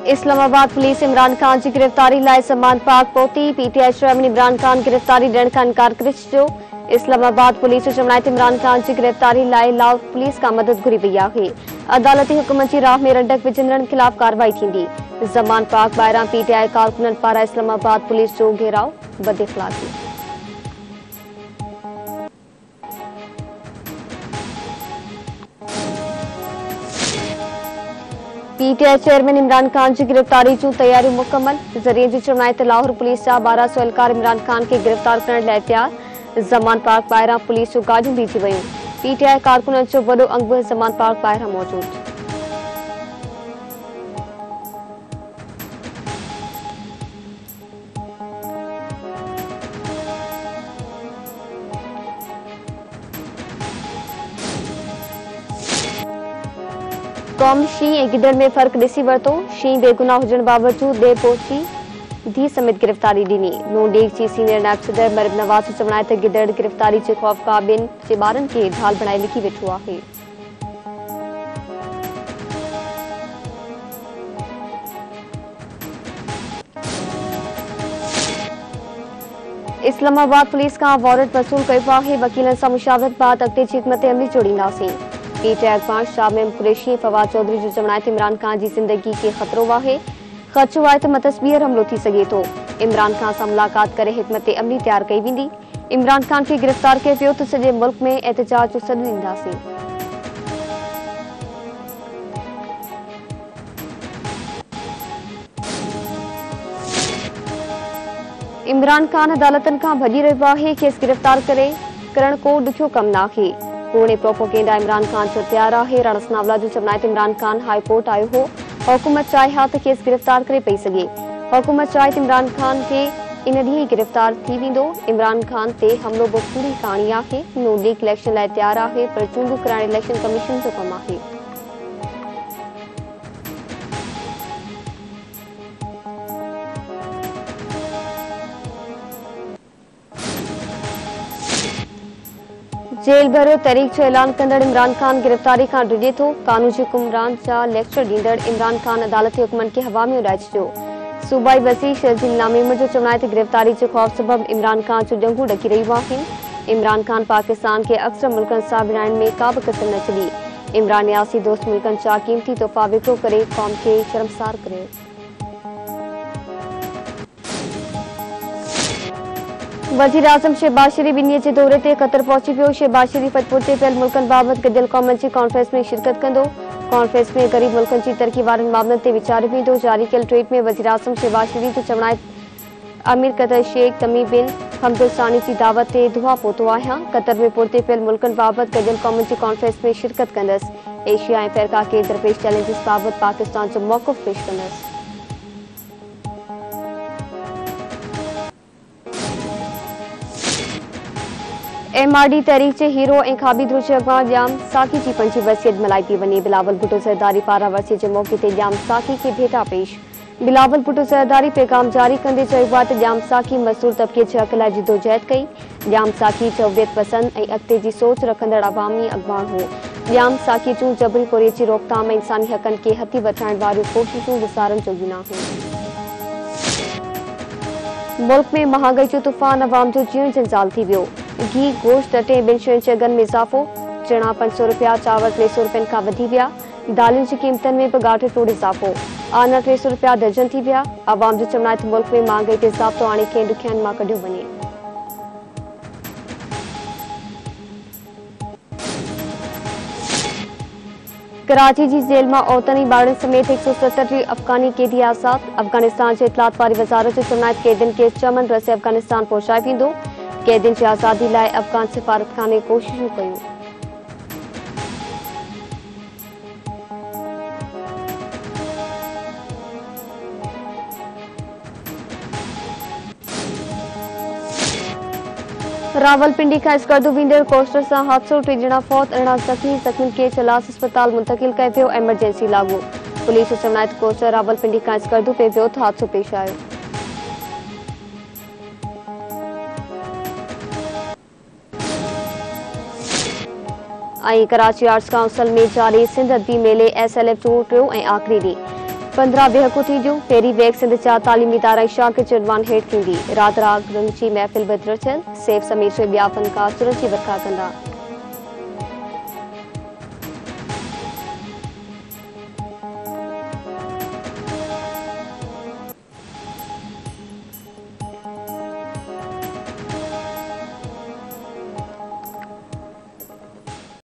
Islamabad police Imran Khan की गिरफ्तारी लाइ समान पाक पहुती। पीटीआई चेयरमैन इमरान खान गिरफ्तारी ॾियण खां इनकार करे छॾियो। इस्लामाबाद पुलिस जो चवणु आहे त इमरान खान की गिरफ्तारी लाइ लाहौर पुलिस का मदद घुरी पई आहे। अदालती हुकुम की राह में रंडक विझंदड़नि खिलाफ कार्रवाई थींदी। ज़मान पाक ॿाहिरां पीटीआई कारकुननि पारां इस्लामाबाद पुलिस जो घेराव बदइख़लाक़ी। पीटीआई चेयरमैन इमरान खान की गिरफ्तारी जूं तैयारियूं मुकम्मल। ज़रिए जो चवणु आहे त लाहौर पुलिस जा 1200 एहलकार इमरान खान के गिरफ्तार करण लाइ तैयार। ज़मान पाक ॿाहिरां पुलिस जो गाॾियूं बीठी वयूं। पीटीआई कारकुननि जो वॾो अंग बि ज़मान पाक ॿाहिरां मौजूद। कौम शींह ऐं गिदड़ में फ़र्क ॾिसी वरितो। शींह बेगुनाह हुजण बावजूद ॾे पहुची धी समेत गिरफ्तारी ॾिनी। नून लीग जी सीनियर नायब सदर मरियम नवाज़ जो चवणु आहे त गिदड़ गिरफ्तारी जे ख़ौफ़ खां ॿियनि जे ॿारनि खे ढाल बणाए लिकी वेठो आहे। इस्लामाबाद पुलिस का वारंट वसूल कयो आहे। वकीलनि सां मुशावरत बाद अॻिते जी हिकमत अमली जोड़ींदासीं। पीटीआई अॻवान शाह महमूद कुरैशी ऐं फवाद चौधरी जो चवणु आहे त इमरान खान जी ज़िंदगी खे ख़तरो आहे। ख़दशो आहे त मथस ॿीहर हमलो थी सघे थो। इमरान खान सां मुलाक़ात करे हिकमत अमली तैयार कई वेंदी। इमरान खान खे गिरफ़्तार कयो वियो त सॼे मुल्क में एहतजाज जो सॾु ॾींदासीं। इमरान खान अदालतनि खां भॼी रहियो आहे। खेसि गिरफ़्तार करण को ॾुखियो कमु नाहे। कूड़े प्रोपोगेंडा इमरान खान जो तैयार आहे। राणा सनावला जो चवणु आहे त इमरान खान हाई कोर्ट आयो हो। हुकूमत चाहे हा त खेसि गिरफ़्तार करे पई सघे। हुकूमत चाहे त इमरान खान खे इन ॾींहुं गिरफ़्तार थी वेंदो। इमरान खान ते हमलो बि पूरी कहाणी आहे। नून लीग इलेक्शन लाइ तैयार आहे, पर चूंडूं कराइण इलेक्शन कमीशन जो कमु आहे। जेल भरियो तहरीक जो ऐलान कंदड़ इमरान खान गिरफ़्तारी खां ड्रिजे थो। कानून जी हुकुमरान जा लेक्चर ॾींदड़ इमरान खान अदालती हुकुमनि खे हवा में उॾाए छॾियो। सूबाई वज़ीर शर्जील नामीम जो चवणु आहे त गिरफ़्तारी जे ख़ौफ़ सबबि इमरान खान जो ॼंगूं ॾकी रहियूं आहिनि। इमरान खान पाकिस्तान खे अक्सर मुल्कनि सां विढ़ाइण में का बि कसर न छॾी। इमरान यासी दोस्त मुल्कनि जा क़ीमती तोहफ़ा विकिरो करे क़ौम खे शर्मसार करे। वज़ीर आज़म शहबाज शरीफ ॿिन्ही जे दौरे ते क़तर पहुची वियो। शहबाज शरीफ अॼु पुठिते पियल मुल्कनि बाबति गॾियल क़ौमनि जी कॉन्फ्रेंस में शिरकत कंदो। कॉन्फ्रेंस में ग़रीब मुल्कनि जी तरक़ी वारनि मामलनि ते वीचारियो वेंदो। जारी कयल ट्वीट में वज़ीर आज़म शहबाज शरीफ जो चवणु आहे अमीर क़तर शेख तमीम बिन हमद अल सानी जी दावत ते दुआ पहुतो आहियां। क़तर में पुठिते पियल मुल्कनि बाबति गॾियल क़ौमनि जी कॉन्फ्रेंस में शिरकत कंदसि। एशिया ऐं अफ्रीका खे दरपेश चैलेंजिस बाबति पाकिस्तान जो मौक़िफ़ पेश कंदसि। एमआरडी तहरीक जे हीरो ऐं खाबीदुर जे अॻवान ॼाम साकी जी 5 वसियत मल्हाई थी वञे। बिलावल भुट्टो ज़रदारी पारां वसियत जे मौक़े ते ॼाम साकी खे भेटा पेश। बिलावल भुट्टो ज़रदारी पैगाम जारी कंदे चयो आहे त ॼाम साकी मज़दूर तबिके जे हक़ लाइ जिदोजहद कई। ॼाम साकी जवबियत पसंद ऐं अॻिते जी सोच रखंदड़ अवामी अॻवान हो। ॼाम साकी जूं जबरी पोरीअ जी रोकथाम ऐं इंसानी हक़नि खे हथी वठाइण वारियूं कोशिशूं विसारण जोगियूं न आहिनि। मुल्क में महांगाई जो तूफ़ान अवाम जो जीअण जंजाल थी वियो। घी, गोश्त, अटे ऐं ॿिनि शयुनि जे अघनि में इज़ाफ़ो। चणा 500 रुपया, चांवर 300 रुपयनि खां वधी विया। दालियुनि जी क़ीमतनि में बि ॻाढ़े टोड़ इज़ाफ़ो। आना 300 रुपया दर्जन थी विया। अवाम जो चवणु आहे त मुल्क में महांगाई ते ज़ाब्तो आणे कंहिं ॾुखियाईनि मां कढियो वञे। कराची जी जेल मां औरतुनि ऐं ॿारनि समेत 137 अफ़गानी कैदी आज़ाद। अफ़गानिस्तान जे इत्तलात वारी वज़ारत जो चवणु आहे त कैदियुनि खे चमन रसे अफ़गानिस्तान पहुचाए वेंदो। कैदियुनि जी आज़ादी लाइ अफ़गान सिफ़ारतखाने कोशिशूं कयूं। रावलपिंडी खां स्कर्दू वेंदड़ कोस्टर सां हादसो। 3 ॼणा फौत, 18 ज़ख़्मी। ज़ख़्मियुनि खे चलास अस्पताल मुंतक़िल कयो वियो। एमरजेंसी लागू। पुलिस जो चवणु आहे त कोस्टर रावलपिंडी खां स्कर्दू पे वियो त हादसो पेश आयो। कराची आर्ट्स काउंसिल में जारी सिंध अदबी मेले SLF जो टियों ऐं आख़िरी ॾींहुं। 15 बेहकू थींदियूं पहिरीं वेग सिंध जा तालीमी इदारा ऐं शागिर्द चुनवान हेठि थींदी रात राग रंग जी महफ़िल बदिरथियल सेफ समीर जे ॿिया फ़नकार सुरत जी वर्खा कंदा।